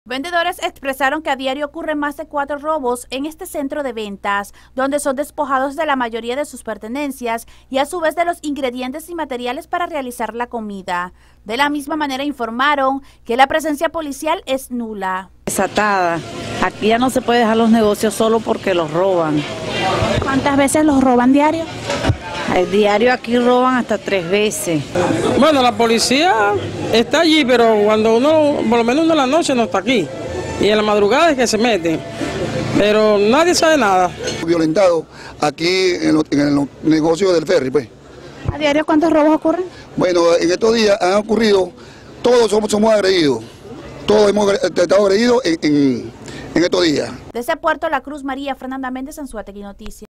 Vendedores expresaron que a diario ocurren más de 4 robos en este centro de ventas, donde son despojados de la mayoría de sus pertenencias y a su vez de los ingredientes y materiales para realizar la comida. De la misma manera informaron que la presencia policial es nula. Desatada. Aquí ya no se puede dejar los negocios solo porque los roban. ¿Cuántas veces los roban diario? El diario aquí roban hasta 3 veces. Bueno, la policía está allí, pero cuando uno, por lo menos uno en la noche no está aquí. Y en la madrugada es que se meten. Pero nadie sabe nada. Violentado aquí en el negocio del ferry, pues. ¿A diario cuántos robos ocurren? Bueno, en estos días han ocurrido, todos somos agredidos. Todos hemos estado agredidos en estos días. Desde Puerto La Cruz, María Fernanda Méndez, Anzoátegui Noticias.